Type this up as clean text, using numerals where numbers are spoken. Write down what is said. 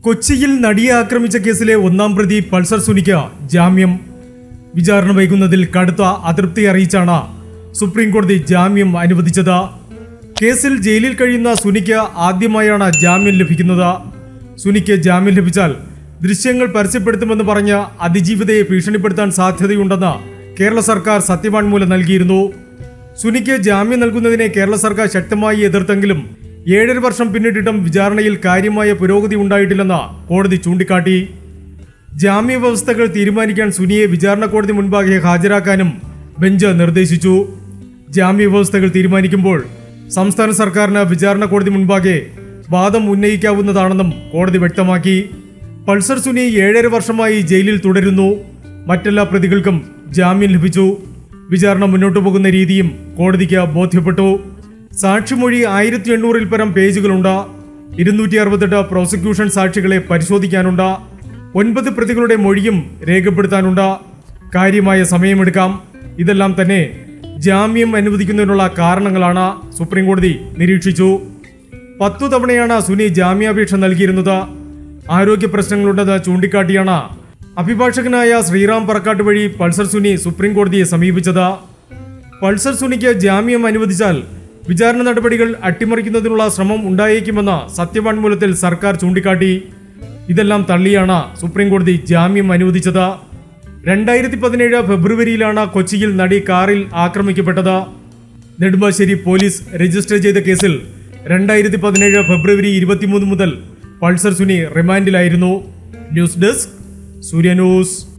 കൊച്ചിയിൽ നടിയെ ആക്രമിച്ച കേസിലെ ഒന്നാം പ്രതി പൾസർ സുനിക്ക് ജാമ്യം. വിചാരണ വൈകുന്നതിൽ കടുത്ത അതൃപ്തി അറിയിച്ചാണ് സുപ്രീം കോടതി ജാമ്യം അനുവദിച്ചത്. കേസിൽ ജയിലിൽ കഴിയുന്ന സുനിക്ക് ആദ്യമായാണ് ജാമ്യം ലഭിക്കുന്നത്. സുനിക്ക് ജാമ്യം ലഭിച്ചാൽ ദൃശ്യങ്ങൾ പരസ്യപ്പെടുത്തുമെന്ന് പറഞ്ഞ് അതിജീവിതയെ ഭീഷണിപ്പെടുത്താൻ സാധ്യതയുണ്ടെന്ന് കേരള സർക്കാർ സത്യവാങ്മൂലം നൽകിയിരുന്നു. സുനിക്ക് ജാമ്യം നൽകുന്നതിനെ കേരള സർക്കാർ ശക്തമായി എതിർത്തെങ്കിലും 7.5 വർഷം പിന്നിട്ടിട്ടും വിചാരണയിൽ കാര്യമായ പുരോഗതി ഉണ്ടായിട്ടില്ലെന്ന് കോടതി ചൂണ്ടിക്കാട്ടി. ജാമ്യ വ്യവസ്ഥകൾ തീരുമാനിക്കാൻ സുനിയെ വിചാരണ കോടതി മുൻപാകെ ഹാജരാക്കാനും ബെഞ്ച് നിർദ്ദേശിച്ചു. ജാമ്യ വ്യവസ്ഥകൾ തീരുമാനിക്കുമ്പോൾ സംസ്ഥാന സർക്കാരിന് വിചാരണ കോടതി മുൻപാകെ വാദം ഉന്നയിക്കാവുന്നതാണെന്നും കോടതി വ്യക്തമാക്കി. പൾസർ സുനി 7.5 വർഷമായി ജയിലിൽ തുടരുന്നു. മറ്റെല്ലാ പ്രതികൾക്കും ജാമ്യം ലഭിച്ചു. വിചാരണ മുന്നോട്ടു പോകുന്ന രീതിയും കോടതിക്ക് ബോധ്യപ്പെട്ടു. സാക്ഷിമൊഴി 1800-ൽ പരം പേജുകളുണ്ട്. 268 പ്രോസിക്യൂഷൻ സാക്ഷികളെ പരിശോധിക്കാനുണ്ട്. 9 പ്രതികളുടെ മൊഴിയും രേഖപ്പെടുത്താനുണ്ട്. കാര്യമായ സമയമെടുക്കാം. ഇതെല്ലാം തന്നെ ജാമ്യം അനുവദിക്കുന്നതിനുള്ള കാരണങ്ങളാണ് സുപ്രീം കോടതി നിരീക്ഷിച്ചു. 10 തവണയാണ് സുനി ജാമ്യാപേക്ഷ നൽകിയിരുന്നത്. ആരോഗ്യ പ്രശ്നങ്ങളുണ്ടെന്ന് ചൂണ്ടിക്കാട്ടിയാണ് അഭിഭാഷകനായ ശ്രീറാം പറക്കാട്ട് വഴി പൾസർ സുനി സുപ്രീം കോടതിയെ സമീപിച്ചത്. പൾസർ സുനിക്ക് ജാമ്യം അനുവദിച്ചാൽ വിചാരണ നടപടികൾ അട്ടിമറിക്കുന്നതിനുള്ള ശ്രമം ഉണ്ടായേക്കുമെന്ന് സത്യവാങ്മൂലത്തിൽ സർക്കാർ ചൂണ്ടിക്കാട്ടി. ഇതെല്ലാം തള്ളിയാണ് സുപ്രീം കോടതി ജാമ്യം അനുവദിച്ചത്. 2017 ഫെബ്രുവരിയിലാണ് കൊച്ചിയിൽ നടി കാറിൽ ആക്രമിക്കപ്പെട്ടത്. നെടുമ്പാശ്ശേരി പോലീസ് രജിസ്റ്റർ ചെയ്ത കേസിൽ 2017 ഫെബ്രുവരി 23 മുതൽ പൾസർ സുനി റിമാൻഡിലായിരുന്നു. News desk Surya news.